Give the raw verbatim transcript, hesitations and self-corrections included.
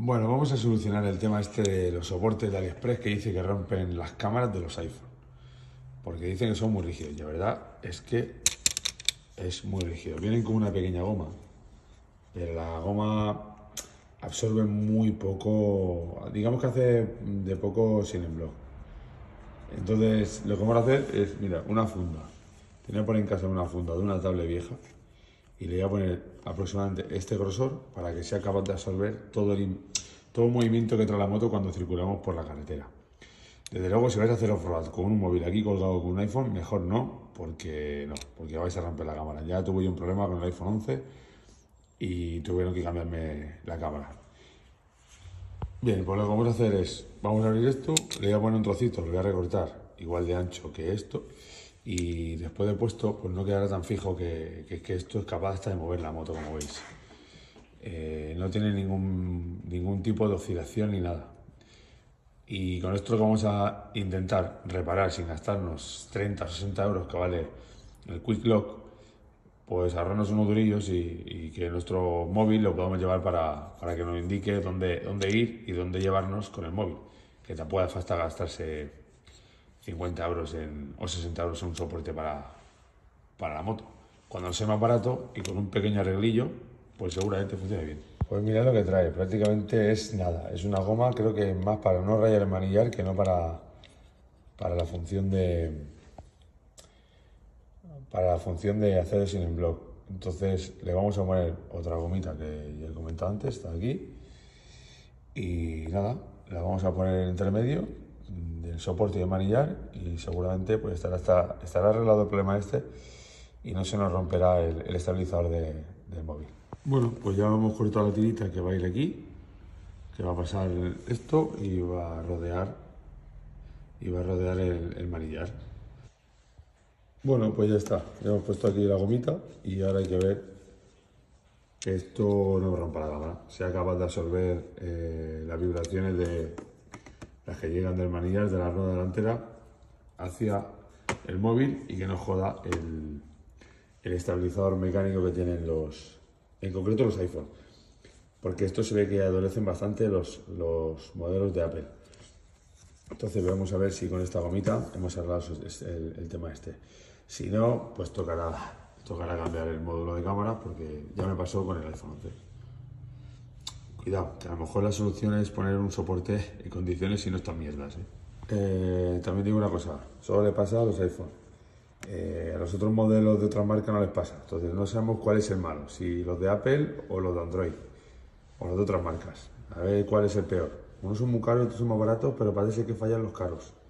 Bueno, vamos a solucionar el tema este de los soportes de AliExpress que dice que rompen las cámaras de los iPhone. Porque dicen que son muy rígidos. Y la verdad es que es muy rígido. Vienen con una pequeña goma, pero la goma absorbe muy poco, digamos que hace de poco sin en bloc. Entonces, lo que vamos a hacer es, mira, una funda. Tenía por en casa una funda de una tablet vieja y le voy a poner aproximadamente este grosor para que sea capaz de absorber todo el, todo el movimiento que trae la moto cuando circulamos por la carretera. Desde luego, si vais a hacer off-road con un móvil aquí colgado con un iPhone, mejor no, porque no, porque vais a romper la cámara. Ya tuve yo un problema con el iPhone once y tuvieron que cambiarme la cámara. Bien, pues lo que vamos a hacer es, vamos a abrir esto, le voy a poner un trocito, lo voy a recortar igual de ancho que esto, y después de puesto, pues no quedará tan fijo que, que, que esto es capaz hasta de mover la moto, como veis. Eh, no tiene ningún, ningún tipo de oscilación ni nada. Y con esto lo que vamos a intentar reparar sin gastarnos treinta o sesenta euros que vale el Quick Lock, pues ahorrarnos unos durillos y, y que nuestro móvil lo podamos llevar para, para que nos indique dónde, dónde ir y dónde llevarnos con el móvil. Que te pueda hasta gastarse cincuenta euros en, o sesenta euros en un soporte para, para la moto. Cuando sea más barato y con un pequeño arreglillo, pues seguramente funcione bien. Pues mirad lo que trae, prácticamente es nada, es una goma, creo que más para no rayar el manillar que no para, para la función de para la función de hacer sin en bloc. Entonces le vamos a poner otra gomita que ya he comentado antes, está aquí, y nada, la vamos a poner entre medio del soporte y del manillar y seguramente pues estará, estará, estará arreglado el problema este y no se nos romperá el, el estabilizador de, del móvil. Bueno, pues ya hemos cortado la tirita que va a ir aquí, que va a pasar esto y va a rodear y va a rodear el, el manillar. Bueno, pues ya está, ya hemos puesto aquí la gomita y ahora hay que ver que esto no rompa la cámara, sea capaz de absorber eh, las vibraciones de las que llegan del manillar de la rueda delantera hacia el móvil y que no joda el, el estabilizador mecánico que tienen los, en concreto los iPhone, porque esto se ve que adolecen bastante los, los modelos de Apple. Entonces vamos a ver si con esta gomita hemos arreglado el, el tema este. Si no, pues tocará, tocará cambiar el módulo de cámara porque ya me pasó con el iPhone once. Cuidado, que a lo mejor la solución es poner un soporte en condiciones y no estas mierdas. ¿eh? Eh, también digo una cosa, solo le pasa a los iPhone. Eh, a los otros modelos de otras marcas no les pasa. Entonces no sabemos cuál es el malo, si los de Apple o los de Android, o los de otras marcas. A ver cuál es el peor. Unos son muy caros y otros son más baratos, pero parece que fallan los caros.